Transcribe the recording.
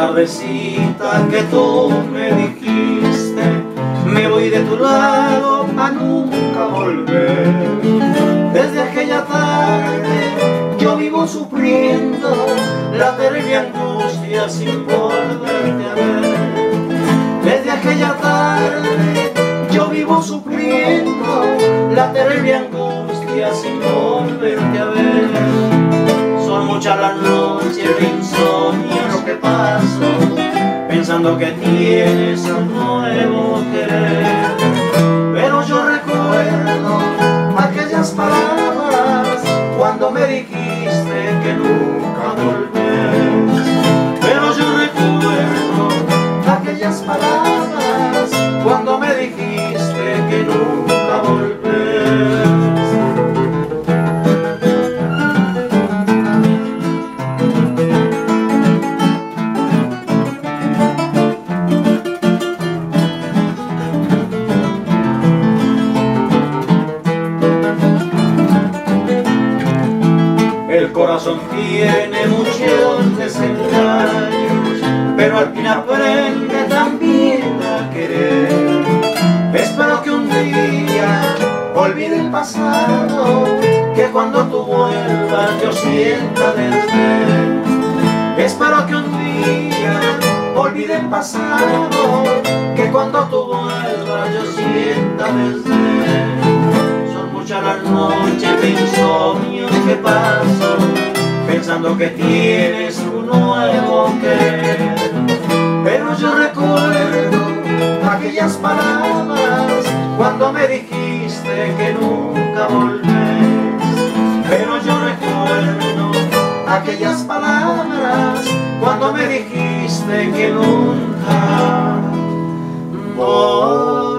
tardecita que tú me dijiste, me voy de tu lado a nunca volver. Desde aquella tarde yo vivo sufriendo la terrible angustia sin volverte a ver. Desde aquella tarde yo vivo sufriendo la terrible angustia sin volverte a ver. Son muchas las noches de insomnio que paso pensando que tienes un nuevo querer. Pero yo recuerdo aquellas palabras cuando me dijiste que nunca volvés. Pero yo recuerdo aquellas palabras cuando me dijiste que nunca volvés. El corazón tiene muchos desengaños, pero al fin aprende también a querer. Espero que un día olvide el pasado, que cuando tú vuelvas yo sienta desdén. Espero que un día olvide el pasado, que cuando tú vuelvas yo sienta desdén. Son muchas las noches de insomnio que paso pensando que tienes un nuevo querer. Pero yo recuerdo aquellas palabras cuando me dijiste que nunca volvés. Pero yo recuerdo aquellas palabras cuando me dijiste que nunca volvés.